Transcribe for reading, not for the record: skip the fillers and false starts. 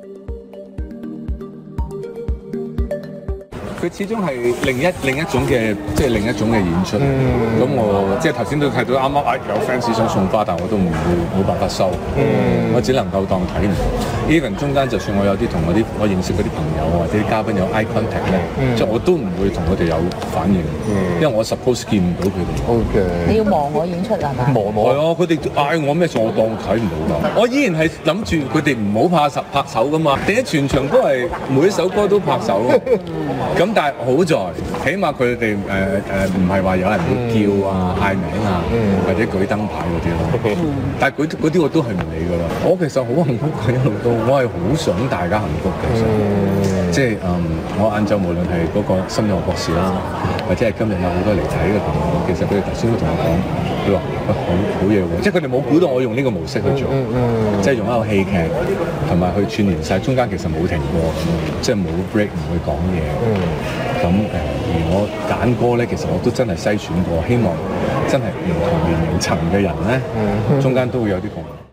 佢始終係另一種嘅，即係另一種嘅演出。咁我即係頭先都睇到啱啱有 fans 想送花，但我都冇辦法收。我只能夠當睇唔到。Even 中間就算我有啲同我認識嗰啲朋友或者啲嘉賓有 eye contact 咧，即係我都唔會同佢哋有反應，因為我 suppose 見唔到佢哋。 你要望我演出係嘛？ 係啊，佢哋嗌我咩我當睇唔到㗎。我依然係諗住佢哋唔好拍手㗎嘛。點解全場都係每一首歌都拍手？咁但係好在，起碼佢哋唔係話有人會叫啊、嗌名啊，或者舉燈牌嗰啲咯。但係嗰啲我都係唔理㗎啦。我其實好幸福嘅一路都，我係好想大家幸福嘅。即係我晏晝無論係嗰個心理學博士啦，或者係今日有好多嚟睇嘅朋友，其實佢哋頭先都同我講，佢話好嘢喎，即係佢哋冇估到我用呢個模式去做，即係用一個戲劇同埋去串連晒，中間其實冇停過，即係冇 break 唔會講嘢。咁而我揀歌咧，其實我都真係篩選過，希望真係唔同年齡層嘅人咧，中間都會有啲共鳴。